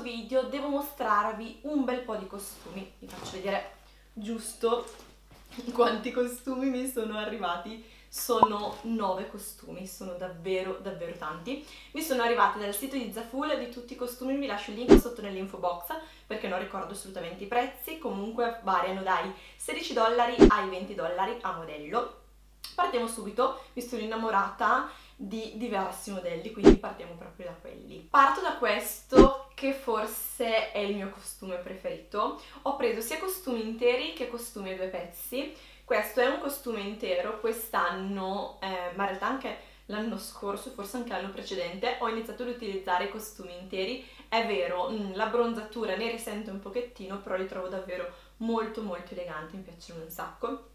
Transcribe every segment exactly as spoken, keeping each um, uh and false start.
video devo mostrarvi un bel po' di costumi. Vi faccio vedere giusto quanti costumi mi sono arrivati. Sono nove costumi, sono davvero davvero tanti. Mi sono arrivati dal sito di Zaful di tutti i costumi, vi lascio il link sotto nell'info box perché non ricordo assolutamente i prezzi, comunque variano dai sedici dollari ai venti dollari a modello. Partiamo subito, mi sono innamorata di diversi modelli, quindi partiamo proprio da quelli. Parto da questo che forse è il mio costume preferito. Ho preso sia costumi interi che costumi a due pezzi. Questo è un costume intero, quest'anno, eh, ma in realtà anche l'anno scorso, forse anche l'anno precedente, ho iniziato ad utilizzare i costumi interi. È vero, mh, la bronzatura ne risente un pochettino, però li trovo davvero molto molto eleganti, mi piacciono un sacco.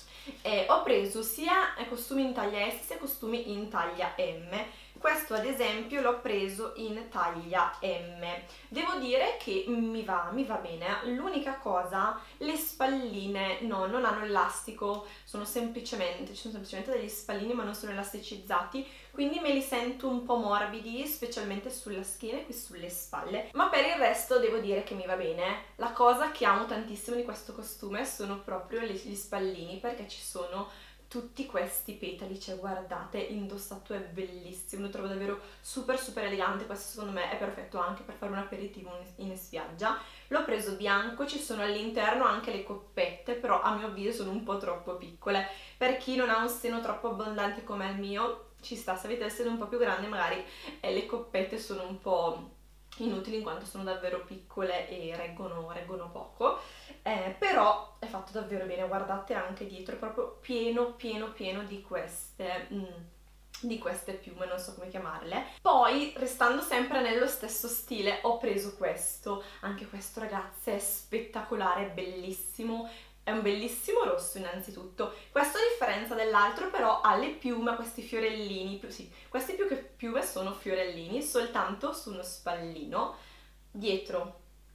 E ho preso sia costumi in taglia S sia costumi in taglia M. Questo ad esempio l'ho preso in taglia M. Devo dire che mi va, mi va bene. L'unica cosa, le spalline no, non hanno elastico, sono semplicemente, ci sono semplicemente degli spallini ma non sono elasticizzati, quindi me li sento un po' morbidi, specialmente sulla schiena e qui sulle spalle. Ma per il resto devo dire che mi va bene. La cosa che amo tantissimo di questo costume sono proprio gli spallini, perché ci sono tutti questi petali, cioè guardate, indossato è bellissimo, lo trovo davvero super super elegante. Questo secondo me è perfetto anche per fare un aperitivo in spiaggia. L'ho preso bianco, ci sono all'interno anche le coppette, però a mio avviso sono un po' troppo piccole. Per chi non ha un seno troppo abbondante come il mio, ci sta, se avete il seno un po' più grande magari eh, le coppette sono un po' inutili in quanto sono davvero piccole e reggono, reggono poco, eh, però è fatto davvero bene. Guardate anche dietro, è proprio pieno pieno pieno di queste mm, di queste piume, non so come chiamarle. Poi, restando sempre nello stesso stile, ho preso questo. Anche questo, ragazze, è spettacolare, è bellissimo. È un bellissimo rosso innanzitutto. Questo, a differenza dell'altro, però ha le piume, questi fiorellini, più, sì, questi più che piume sono fiorellini, soltanto su uno spallino. Dietro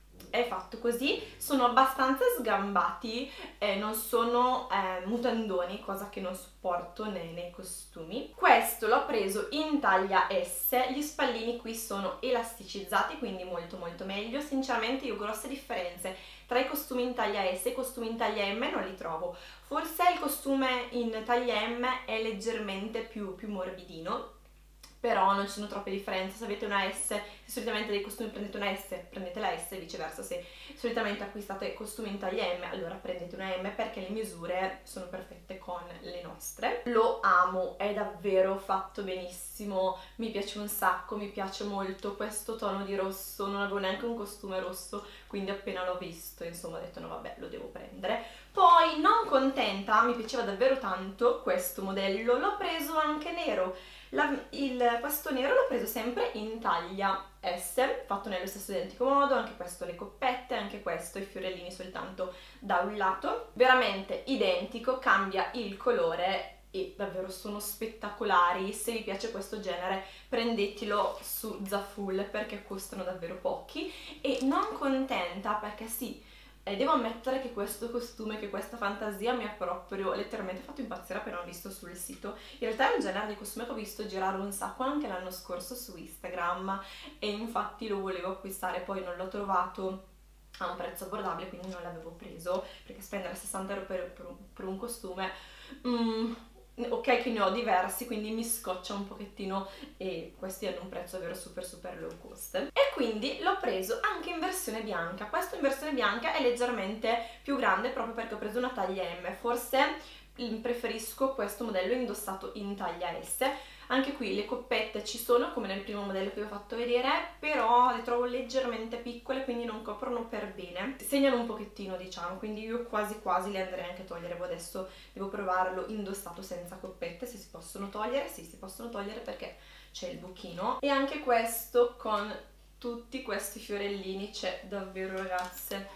è fatto così, sono abbastanza sgambati, eh, non sono eh, mutandoni, cosa che non sopporto nei, nei costumi. Questo l'ho preso in taglia S, gli spallini qui sono elasticizzati, quindi molto molto meglio. Sinceramente io grosse differenze tra i costumi in taglia S e i costumi in taglia M non li trovo. Forse il costume in taglia M è leggermente più, più morbidino, però non ci sono troppe differenze. Se avete una S, se solitamente dei costumi prendete una S, prendete la S, e viceversa se solitamente acquistate costumi in taglia M, allora prendete una M, perché le misure sono perfette con le nostre. Lo amo, è davvero fatto benissimo, mi piace un sacco, mi piace molto questo tono di rosso. Non avevo neanche un costume rosso, quindi appena l'ho visto, insomma, ho detto no vabbè, lo devo prendere. Poi, non contenta, mi piaceva davvero tanto questo modello, l'ho preso anche nero. La, il, questo nero l'ho preso sempre in taglia S, fatto nello stesso identico modo, anche questo le coppette, anche questo i fiorellini soltanto da un lato. Veramente identico, cambia il colore e davvero sono spettacolari. Se vi piace questo genere prendetelo su Zaful perché costano davvero pochi. E non contenta perché sì, Eh, devo ammettere che questo costume, che questa fantasia mi ha proprio letteralmente fatto impazzire appena ho visto sul sito. In realtà è un genere di costume che ho visto girare un sacco anche l'anno scorso su Instagram e infatti lo volevo acquistare, poi non l'ho trovato a un prezzo abbordabile, quindi non l'avevo preso, perché spendere sessanta euro per, per, un, per un costume... Mm, ok che ne ho diversi, quindi mi scoccia un pochettino e questi hanno un prezzo davvero super super low cost. E quindi l'ho preso anche in versione bianca. Questo in versione bianca è leggermente più grande proprio perché ho preso una taglia M. Forse preferisco questo modello indossato in taglia S. Anche qui le coppette ci sono come nel primo modello che vi ho fatto vedere, però le trovo leggermente piccole, quindi non coprono per bene, segnano un pochettino diciamo, quindi io quasi quasi le andrei anche a togliere. Adesso devo provarlo indossato senza coppette, se si possono togliere. Sì, si possono togliere perché c'è il buchino. E anche questo con tutti questi fiorellini, c'è davvero, ragazze,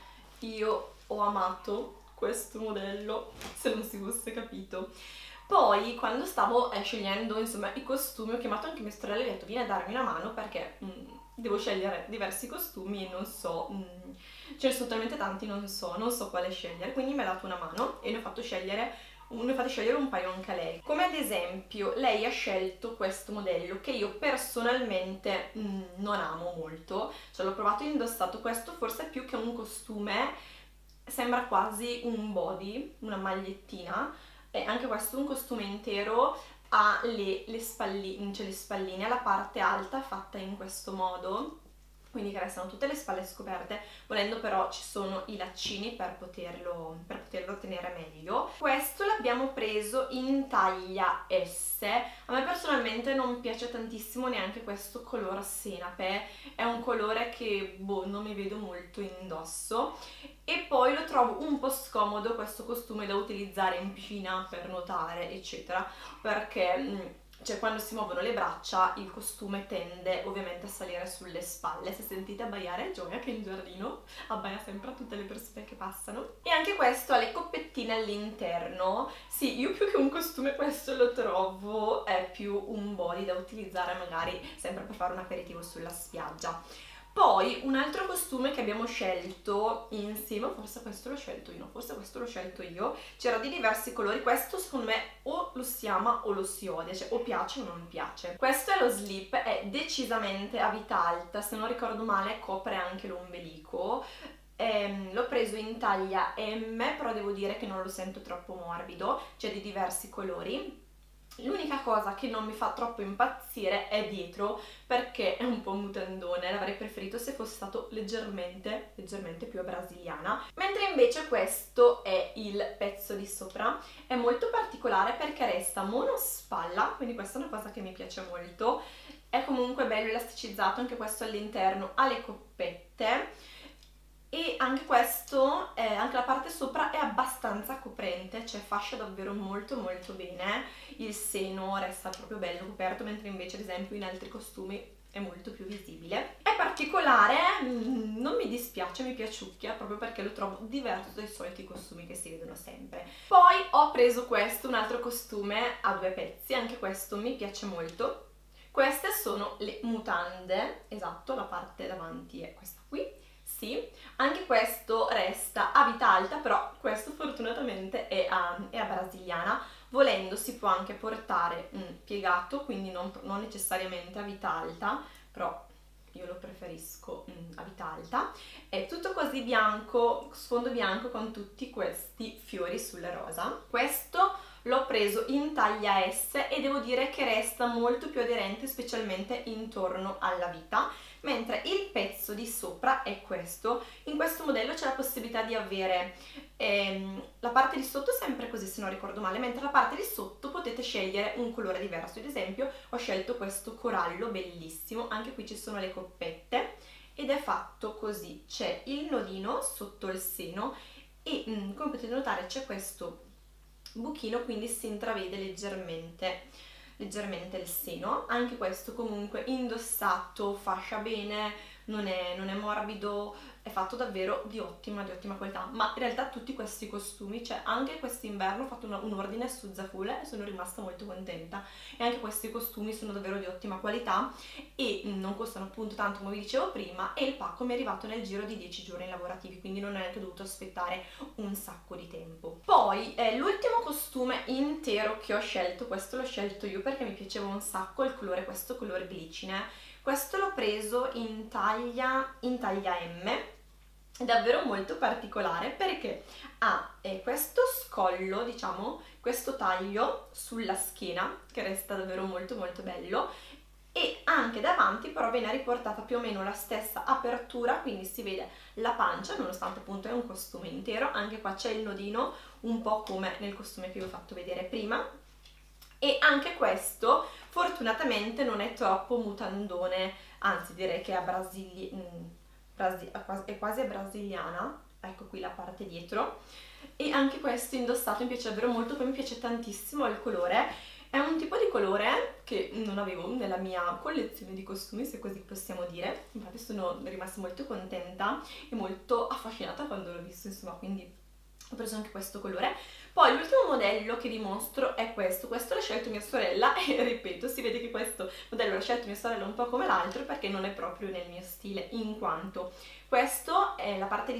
io ho amato questo modello, se non si fosse capito. Poi quando stavo eh, scegliendo insomma i costumi ho chiamato anche mia sorella e le ho detto vieni a darmi una mano perché mh, devo scegliere diversi costumi e non so, mh, ce ne sono talmente tanti, non so, non so quale scegliere, quindi mi ha dato una mano e le ho fatto scegliere ne fate scegliere un paio anche a lei. Come ad esempio lei ha scelto questo modello che io personalmente mh, non amo molto, cioè l'ho provato e indossato, questo forse più che un costume sembra quasi un body, una magliettina, e anche questo è un costume intero, ha le, le, spalline, cioè le spalline, la parte alta fatta in questo modo, quindi che restano tutte le spalle scoperte, volendo però ci sono i laccini per poterlo, per poterlo tenere meglio. Questo l'abbiamo preso in taglia S, a me personalmente non piace tantissimo neanche questo color senape, è un colore che boh, non mi vedo molto in indosso, e poi lo trovo un po' scomodo questo costume da utilizzare in piscina per nuotare eccetera, perché mh, cioè quando si muovono le braccia il costume tende ovviamente a salire sulle spalle. Se sentite abbaiare Gioia, che in giardino abbaia sempre a tutte le persone che passano. E anche questo ha le coppettine all'interno. Sì, io più che un costume questo lo trovo è più un body da utilizzare magari sempre per fare un aperitivo sulla spiaggia. Poi un altro costume che abbiamo scelto insieme, forse questo l'ho scelto io, no, forse questo l'ho scelto io, c'era di diversi colori, questo secondo me o lo si ama o lo si odia, cioè o piace o non piace. Questo è lo slip, è decisamente a vita alta, se non ricordo male copre anche l'ombelico, ehm, l'ho preso in taglia M, però devo dire che non lo sento troppo morbido, c'è di diversi colori. L'unica cosa che non mi fa troppo impazzire è dietro, perché è un po' mutandone, l'avrei preferito se fosse stato leggermente, leggermente più a brasiliana. Mentre invece questo è il pezzo di sopra, è molto particolare perché resta monospalla, quindi questa è una cosa che mi piace molto, è comunque bello elasticizzato, anche questo all'interno ha le coppette, e anche questo, eh, anche la parte sopra è abbastanza coprente, cioè fascia davvero molto molto bene, il seno resta proprio bello coperto, mentre invece ad esempio in altri costumi è molto più visibile. È particolare, mm, non mi dispiace, mi piaciucchia, proprio perché lo trovo diverso dai soliti costumi che si vedono sempre. Poi ho preso questo, un altro costume a due pezzi, anche questo mi piace molto. Queste sono le mutande, esatto, la parte davanti è questa qui. Sì, anche questo resta a vita alta, però questo fortunatamente è a, è a brasiliana, volendo si può anche portare mm, piegato, quindi non, non necessariamente a vita alta, però io lo preferisco mm, a vita alta. È tutto così bianco, sfondo bianco con tutti questi fiori sulla rosa. Questo l'ho preso in taglia S e devo dire che resta molto più aderente, specialmente intorno alla vita, mentre il pezzo di sopra è questo. In questo modello c'è la possibilità di avere ehm, la parte di sotto sempre così, se non ricordo male, mentre la parte di sotto potete scegliere un colore diverso. Ad esempio ho scelto questo corallo bellissimo, anche qui ci sono le coppette ed è fatto così, c'è il nodino sotto il seno e mm, come potete notare c'è questo buchino, quindi si intravede leggermente leggermente il seno. Anche questo comunque indossato fascia bene, non è, non è morbido, è fatto davvero di ottima, di ottima qualità. Ma in realtà tutti questi costumi, cioè anche quest'inverno ho fatto una, un ordine su Zaful e sono rimasta molto contenta, e anche questi costumi sono davvero di ottima qualità e non costano appunto tanto come vi dicevo prima, e il pacco mi è arrivato nel giro di dieci giorni lavorativi, quindi non ho neanche dovuto aspettare un sacco di tempo. Poi eh, l'ultimo costume intero che ho scelto, questo l'ho scelto io perché mi piaceva un sacco il colore, questo colore glicine. Questo l'ho preso in taglia, in taglia M, è davvero molto particolare perché ha eh, questo scollo, diciamo, questo taglio sulla schiena che resta davvero molto molto bello, e anche davanti però viene riportata più o meno la stessa apertura, quindi si vede la pancia nonostante appunto è un costume intero. Anche qua c'è il nodino un po' come nel costume che vi ho fatto vedere prima, e anche questo fortunatamente non è troppo mutandone, anzi direi che è, a brasili... è quasi a brasiliana. Ecco qui la parte dietro, e anche questo indossato mi piace davvero molto, poi mi piace tantissimo il colore, è un tipo di colore che non avevo nella mia collezione di costumi, se così possiamo dire, infatti sono rimasta molto contenta e molto affascinata quando l'ho visto, insomma, quindi ho preso anche questo colore. Poi l'ultimo modello che vi mostro è questo, questo l'ha scelto mia sorella e ripeto, si vede che questo modello l'ha scelto mia sorella un po' come l'altro perché non è proprio nel mio stile, in quanto questo è la parte di sotto,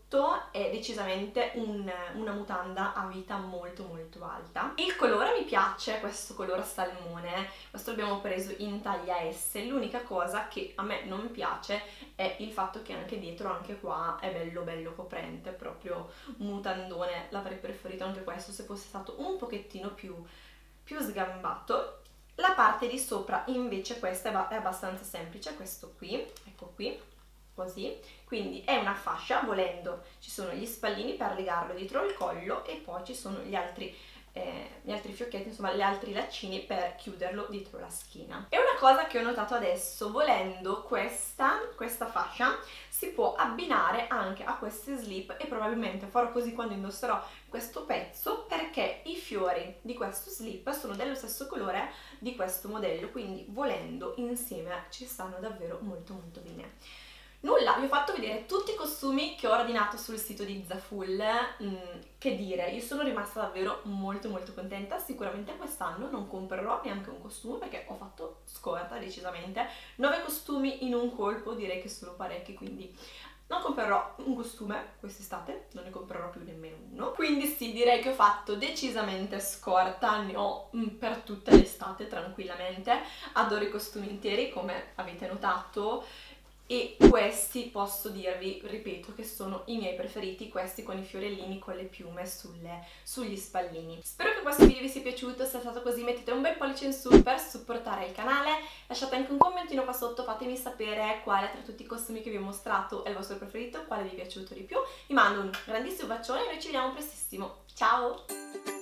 tutto è decisamente un, una mutanda a vita molto molto alta. Il colore mi piace, questo colore salmone, questo l'abbiamo preso in taglia S. L'unica cosa che a me non piace è il fatto che anche dietro, anche qua, è bello bello coprente, proprio mutandone. L'avrei preferito anche questo se fosse stato un pochettino più, più sgambato. La parte di sopra invece questa è abbastanza semplice, questo qui, ecco qui, così, quindi è una fascia, volendo ci sono gli spallini per legarlo dietro il collo e poi ci sono gli altri, eh, gli altri fiocchetti, insomma gli altri laccini per chiuderlo dietro la schiena. E una cosa che ho notato adesso, volendo questa, questa fascia si può abbinare anche a queste slip e probabilmente farò così quando indosserò questo pezzo, perché i fiori di questo slip sono dello stesso colore di questo modello, quindi volendo insieme ci stanno davvero molto molto bene. Nulla, vi ho fatto vedere tutti i costumi che ho ordinato sul sito di Zaful. Mm, che dire, io sono rimasta davvero molto molto contenta. Sicuramente quest'anno non comprerò neanche un costume perché ho fatto scorta decisamente. nove costumi in un colpo direi che sono parecchi, quindi non comprerò un costume quest'estate, non ne comprerò più nemmeno uno. Quindi sì, direi che ho fatto decisamente scorta, ne ho mm, per tutta l'estate tranquillamente. Adoro i costumi interi, come avete notato. E questi posso dirvi, ripeto, che sono i miei preferiti, questi con i fiorellini, con le piume sulle, sugli spallini. Spero che questo video vi sia piaciuto, se è stato così mettete un bel pollice in su per supportare il canale, lasciate anche un commentino qua sotto, fatemi sapere quale tra tutti i costumi che vi ho mostrato è il vostro preferito, quale vi è piaciuto di più. Vi mando un grandissimo bacione e noi ci vediamo prestissimo, ciao!